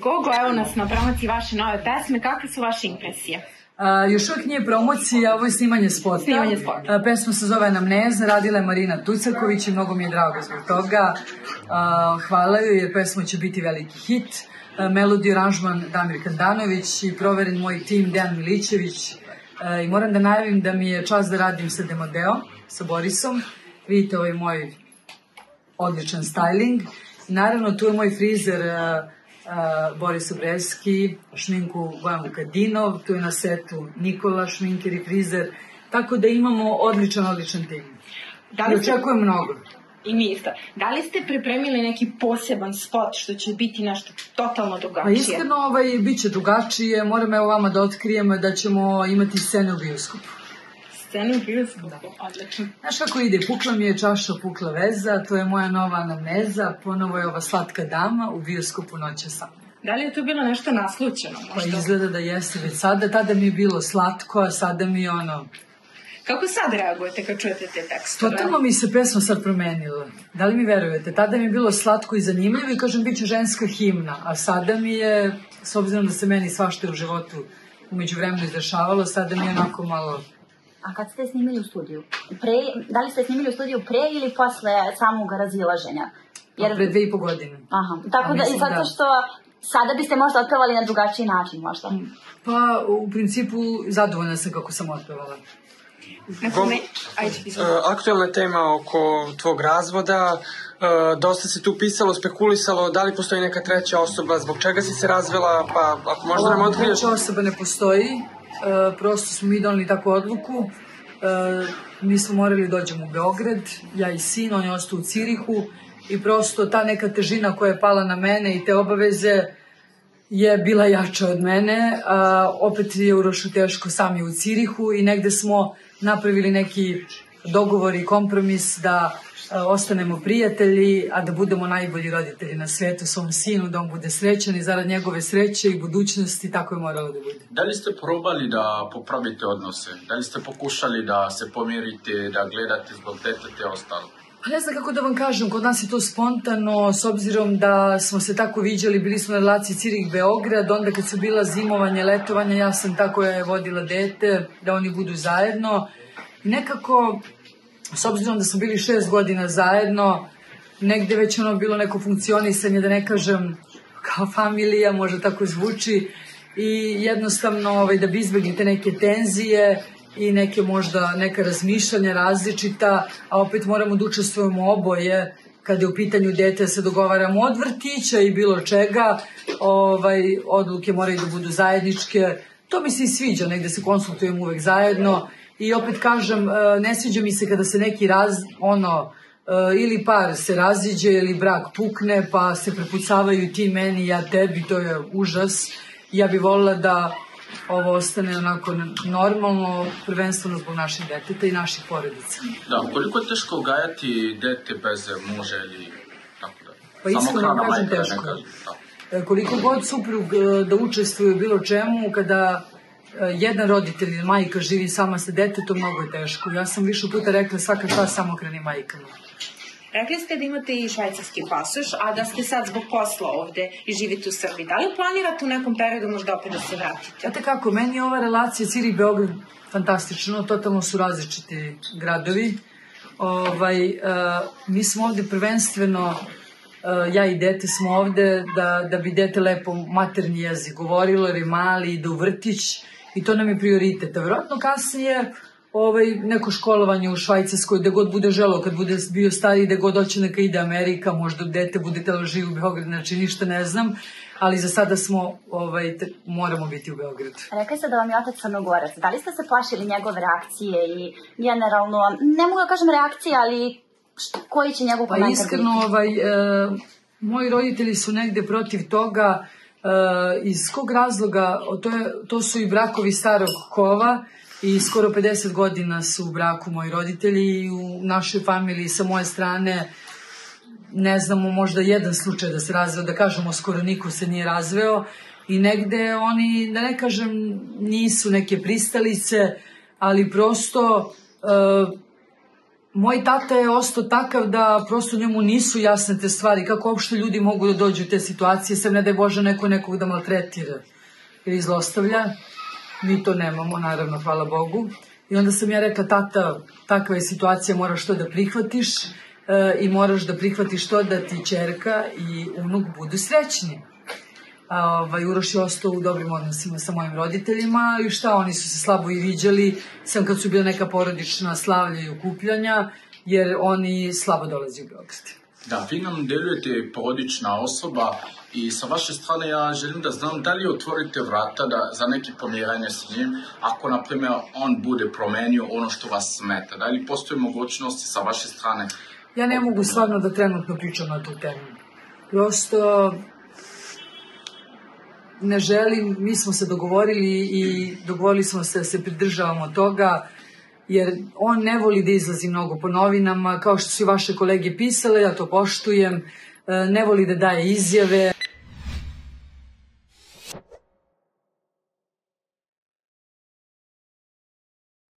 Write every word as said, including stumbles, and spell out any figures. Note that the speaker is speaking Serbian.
Gogo, evo nas na promociji vaše nove pesme, kakve su vaše impresije? Uh, još uvijek nije promocija, ovo je snimanje spota. Snimanje spota. Uh, pesma se zove Anamneza, radila je Marina Tucaković i mnogo mi je drago zbog toga. Uh, hvala joj jer pesma će biti veliki hit. Uh, melodiju aranžman Damir Kandanović i proveren moj tim Dejan Milićević. Uh, I moram da najavim da mi je čast da radim sa Demodeom, sa Borisom. Vidite ovaj moj odličan styling. I naravno tu je moj frizer uh, Uh, Boris Obreski, šminku Bojan Vukadinov, tu je na setu Nikola, šminker i frizer, tako da imamo odličan, odličan tim. Da li ste... I očekujem mnogo. I mi isto. Da li ste pripremili neki poseban spot što će biti nešto totalno drugačije? Pa iskreno, ovaj, bit će drugačije, moram evo vama da otkrijem da ćemo imati scene u bioskopu. Scene u bioskopu? Da. Odlično. Znaš kako ide, pukla mi je čaša, pukla veza, to je moja nova anamneza, ponovo je ova slatka dama u bioskopu Noća sama. Da li je to bilo nešto naslučeno? Pa izgleda da jeste već sada, tada mi je bilo slatko, a sada mi je ono... Kako sad reagujete kad čujete te tekstove? Totalno mi se pesma sad promenila. Da li mi verujete? Tada mi je bilo slatko i zanimljivo i kažem bit će ženska himna, a sada mi je, s obzirom da se meni svašta u životu umeđu vremenu izdešavalo, sada mi je onako malo... A kad ste snimili u studiju? Pre, da li ste snimili u studiju pre ili posle samog razilaženja? Jer... Pre dve i po godine. Aha, tako da, i zato što sada biste možda otpevali na drugačiji način, možda? Pa, u principu, zadovoljna sam kako sam otpevala. Nakon, ajde, aktualna tema oko tvog razvoda, dosta se tu pisalo, spekulisalo, da li postoji neka treća osoba, zbog čega si se razvela, pa ako možda nam otkriješ... Treća osoba ne postoji. Uh, prosto smo mi donali takvu odluku, uh, mi smo morali dođemo u Beograd, ja i sin, on je ostao u Cirihu i prosto ta neka težina koja je pala na mene i te obaveze je bila jača od mene, uh, opet je Urošu teško, sam je u Cirihu i negde smo napravili neki dogovor i kompromis da ostanemo prijatelji, a da budemo najbolji roditelji na svetu svom sinu, da on bude srećan i zarad njegove sreće i budućnosti, tako je moralo da bude. Da li ste probali da popravite odnose? Da li ste pokušali da se pomirite, da gledate zbog deteta i ostalo? Pa ne znam kako da vam kažem, kod nas je to spontano, s obzirom da smo se tako viđali, bili smo na relaciji Cirih-Beograd, onda kad su bila zimovanje, letovanja, ja sam tako je vodila dete, da oni budu zajedno. I nekako... S obzirom da smo bili šest godina zajedno, negde već ono bilo neko funkcionisanje, da ne kažem kao familija, možda tako zvuči, i jednostavno ovaj, da bi izbjeglite neke tenzije i neke možda neka razmišljanja različita, a opet moramo da učestvujemo oboje, kada je u pitanju dete, se dogovaramo od vrtića i bilo čega, ovaj, odluke moraju da budu zajedničke, to mi se i sviđa, negde se konsultujemo uvek zajedno. I opet kažem, ne sviđa mi se kada se neki raz, ono, ili par se raziđe ili brak pukne, pa se prepucavaju ti meni, ja tebi, to je užas. Ja bih volila da ovo ostane onako normalno, prvenstveno zbog naših deteta i naših porodica. Da, koliko je teško gajati dete bez muža ili tako da? Pa iskreno kažem teško. Koliko god suprug da učestvuje u bilo čemu, kada jedan roditelj ili majka živi sama sa detetom, mnogo je teško. Ja sam više puta rekla svaka čast samohrani majkama. Rekli ste da imate i švajcarski pasoš, a da ste sad zbog posla ovde i živite u Srbiji. Da li planirate u nekom periodu možda opet da se vratite? Znate kako, meni je ova relacija Cirih-Beograd fantastično, totalno su različiti gradovi. Ovaj, uh, mi smo ovde prvenstveno, uh, ja i dete smo ovde da, da bi dete lepo maternji jezik govorilo, jer je mali, ide u vrtić i to nam je prioritet. A verovatno kasnije ovaj, neko školovanje u Švajcarskoj, gde god bude želeo, kad bude bio stariji, gde god hoće neka ide Amerika, možda dete bude telo živi u Beogradu, znači ništa ne znam, ali za sada smo, ovaj, te, moramo biti u Beogradu. Rekli ste da vam je otac Crnogorac, da li ste se plašili njegove reakcije i generalno, ne mogu da kažem reakcije, ali što, koji će njegov komentar biti? Pa iskreno, ovaj, e, moji roditelji su negde protiv toga, e, iz kog razloga, to, je, to su i brakovi starog kova, i skoro pedeset godina su u braku moji roditelji i u našoj familiji sa moje strane ne znamo možda jedan slučaj da se razveo, da kažemo skoro niko se nije razveo i negde oni, da ne kažem, nisu neke pristalice, ali prosto uh, moj tata je ostao takav da prosto njemu nisu jasne te stvari, kako uopšte ljudi mogu da dođu u te situacije, sem ne da je Bože neko nekog da maltretira ili zlostavlja. Mi to nemamo, naravno, hvala Bogu. I onda sam ja rekla, tata, takva je situacija, moraš to da prihvatiš e, i moraš da prihvatiš to da ti ćerka i unuk budu srećni. A, ovaj, Uroš je ostao u dobrim odnosima sa mojim roditeljima i šta, oni su se slabo i viđali, sam kad su bila neka porodična slavlja i okupljanja, jer oni slabo dolazi u Beograd. Da, vi nam delujete porodična osoba i sa vaše strane ja želim da znam da li otvorite vrata da, za neke pomiranje s njim, ako, na primjer, on bude promenio ono što vas smeta. Da li postoje mogućnosti sa vaše strane? Ja ne mogu stvarno da trenutno pričam na tu temu. Prosto ne želim, mi smo se dogovorili i dogovorili smo se da se pridržavamo toga, jer on ne voli da izlazi mnogo po novinama, kao što su i vaše kolege pisale, ja to poštujem, ne voli da daje izjave.